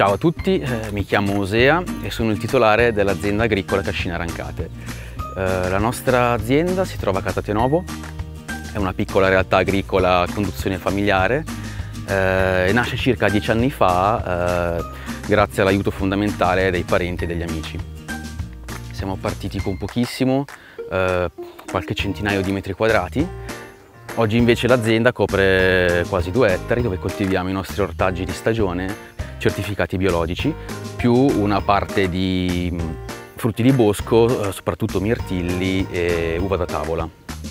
Ciao a tutti, mi chiamo Osea e sono il titolare dell'azienda agricola Cascina Rancate. La nostra azienda si trova a Catatenovo, è una piccola realtà agricola a conduzione familiare e nasce circa 10 anni fa grazie all'aiuto fondamentale dei parenti e degli amici. Siamo partiti con pochissimo, qualche centinaio di metri quadrati. Oggi invece l'azienda copre quasi 2 ettari dove coltiviamo i nostri ortaggi di stagione certificati biologici, più una parte di frutti di bosco, soprattutto mirtilli e uva da tavola.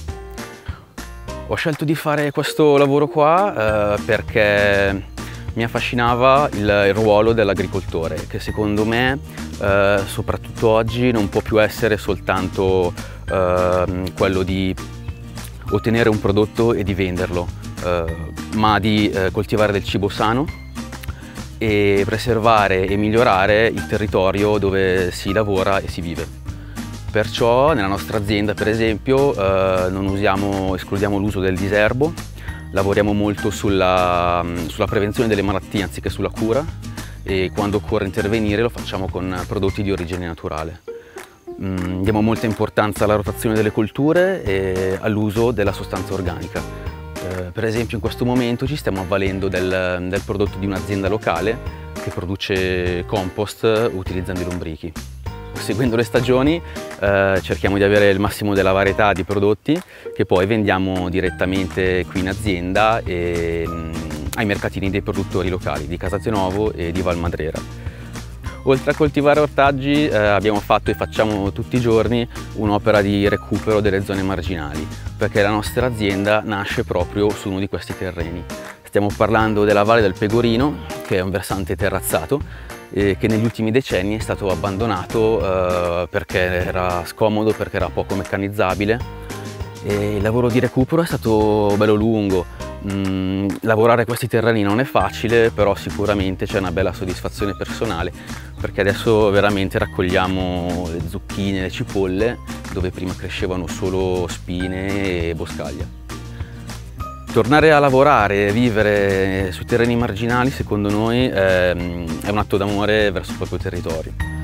Ho scelto di fare questo lavoro qua perché mi affascinava il ruolo dell'agricoltore, che secondo me, soprattutto oggi, non può più essere soltanto quello di ottenere un prodotto e di venderlo, ma di coltivare del cibo sano e preservare e migliorare il territorio dove si lavora e si vive. Perciò nella nostra azienda, per esempio, escludiamo l'uso del diserbo, lavoriamo molto sulla prevenzione delle malattie anziché sulla cura, e quando occorre intervenire lo facciamo con prodotti di origine naturale. Diamo molta importanza alla rotazione delle colture e all'uso della sostanza organica. Per esempio in questo momento ci stiamo avvalendo del prodotto di un'azienda locale che produce compost utilizzando i lombrichi. Seguendo le stagioni cerchiamo di avere il massimo della varietà di prodotti che poi vendiamo direttamente qui in azienda e ai mercatini dei produttori locali di Catatenovo e di Valmadrera. Oltre a coltivare ortaggi abbiamo fatto e facciamo tutti i giorni un'opera di recupero delle zone marginali, perché la nostra azienda nasce proprio su uno di questi terreni. Stiamo parlando della Valle del Pegorino, che è un versante terrazzato e che negli ultimi decenni è stato abbandonato perché era scomodo, perché era poco meccanizzabile, e il lavoro di recupero è stato bello lungo. Lavorare questi terreni non è facile, però sicuramente c'è una bella soddisfazione personale, perché adesso veramente raccogliamo le zucchine e le cipolle dove prima crescevano solo spine e boscaglia. Tornare a lavorare e vivere sui terreni marginali, secondo noi, è un atto d'amore verso il proprio territorio.